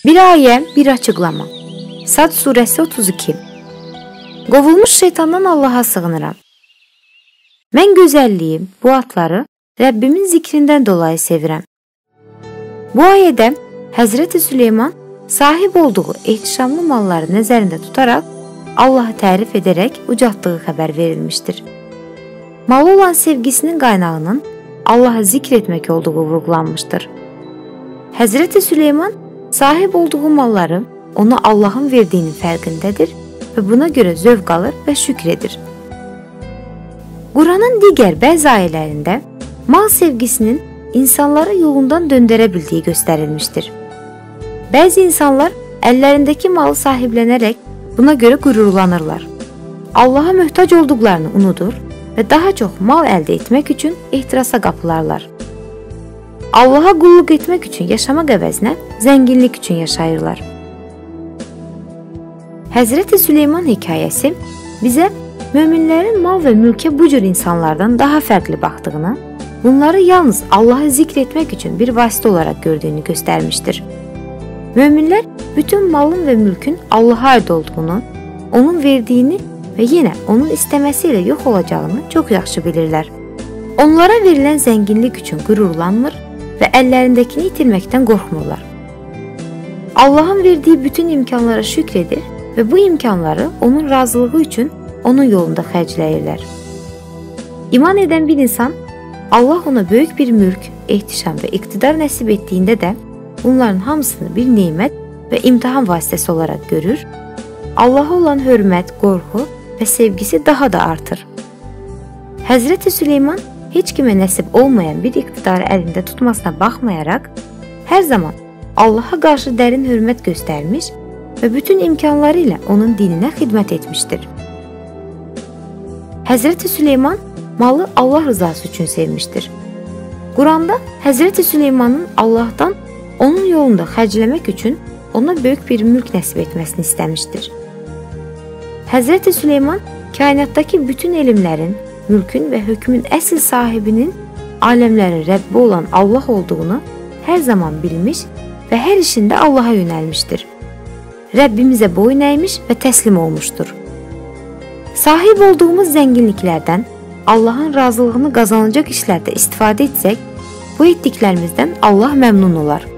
Bir ayə, bir açıqlama. Sad surəsi 32. Qovulmuş şeytandan Allaha sığınıram. Mən gözəlliyi, bu atları Rəbbimin zikrindən dolayı sevirəm. Bu ayədə Həzrəti Süleyman sahib olduğu ehtişamlı malları nəzərində tutaraq Allahı tərif edərək ucaltdığı xəbər verilmişdir. Malı olan sevgisinin qaynağının Allahı zikr etmək olduğu vurğulanmışdır. Həzrəti Süleyman sahib olduğu malları ona Allahın verdiyinin fərqindədir və buna görə zövq alır və şükr edir. Quranın digər bəzi ayələrində mal sevgisinin insanları yolundan döndərə bildiyi göstərilmişdir. Bəzi insanlar əllərindəki malı sahiblənərək buna görə qürurlanırlar. Allaha möhtac olduqlarını unudur və daha çox mal əldə etmək üçün ehtirasa qapılarlar. Allaha qulluq etmək üçün yaşamaq əvəzinə zənginlik üçün yaşayırlar. Həzrəti Süleyman hekayəsi bizə möminlərin mal və mülkə bu cür insanlardan daha fərqli baxdığını, bunları yalnız Allahı zikr etmək üçün bir vasitə olaraq gördüyünü göstərmişdir. Möminlər bütün malın və mülkün Allaha aid olduğunu, onun verdiyini və yenə onun istəməsi ilə yox olacağını çox yaxşı bilirlər. Onlara verilən zənginlik üçün qürurlanmır və əllərindəkini itirməkdən qorxmurlar. Allahın verdiyi bütün imkanlara şükr edir və bu imkanları onun razılığı üçün onun yolunda xərcləyirlər. İman edən bir insan Allah ona böyük bir mülk, ehtişam və iqtidar nəsib etdiyində də bunların hamısını bir nemət və imtahan vasitəsi olaraq görür, Allaha olan hörmət, qorxu və sevgisi daha da artır. Həzrəti Süleyman heç kimə nəsib olmayan bir iqtidarı əlində tutmasına baxmayaraq, hər zaman Allaha qarşı dərin hörmət göstərmiş və bütün imkanları ilə onun dininə xidmət etmişdir. Həzrəti Süleyman malı Allah rızası üçün sevmişdir. Quranda Həzrəti Süleymanın Allahdan onun yolunda xərcləmək üçün ona böyük bir mülk nəsib etməsini istəmişdir. Həzrəti Süleyman kainatdakı bütün elmlərin, mülkün və hökmün əsl sahibinin aləmlərin Rəbbi olan Allah olduğunu hər zaman bilmiş və hər işində Allaha yönəlmişdir. Rəbbimizə boyun əymiş və təslim olmuşdur. Sahib olduğumuz zənginliklərdən Allahın razılığını qazanacaq işlərdə istifadə etsək, bu etdiklərimizdən Allah məmnun olar.